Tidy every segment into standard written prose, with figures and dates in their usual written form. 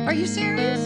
Are you serious?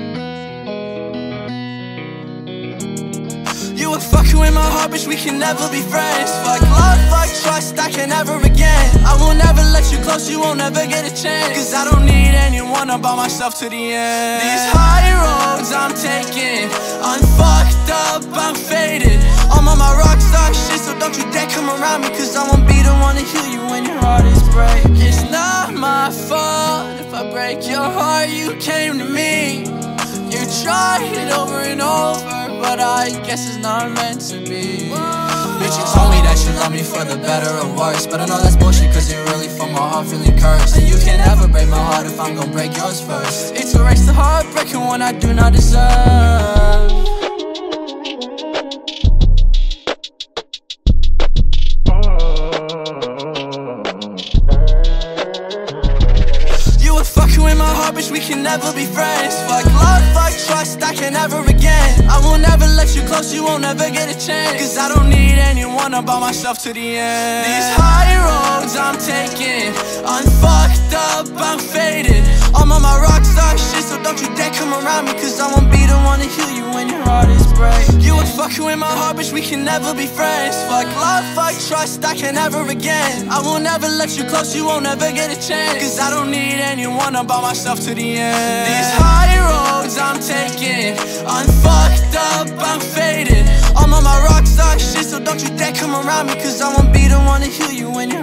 You were fucking with my heart, bitch, we can never be friends. Fuck love, fuck trust, I can never again. I will never let you close, you won't ever get a chance. Cause I don't need anyone, I'm by myself to the end. These high roads I'm taking, I'm fucked up, I'm faded. I'm on my rockstar shit, so don't you dare come around me. Cause I won't be the one to heal you when your heart is breaking. It's not my fault if I break your heart, you came to me. You tried it over and over, but I guess it's not meant to be. Bitch, you told me that you love me for the better or worse, but I know that's bullshit cause you really from my heart feeling cursed. And you can never break my heart if I'm gon' break yours first. It's a race to heartbreaking one I do not deserve. You were fucking with my heart, bitch, we can never be friends. Fuck love, fuck trust, I can never again. I will never let you close, you won't ever get a chance. Cause I don't need anyone, I'm by myself to the end. These high roads I'm taking, I'm fucked up, I'm faded. I'm on my rockstar shit, so don't you dare come around me. Cause I won't be the one to heal you when your heart is breaking. You were fucking with my heart, bitch, we can never be friends. Fuck love, fuck trust, I can never again. I will never let you close, you won't ever get a chance. Cause I don't need anyone, I'm by myself to the end. These high roads I'm taking, I'm fucked up, I'm faded. I'm on my rockstar shit, so don't you dare come around me. Cause I won't be the one to heal you when your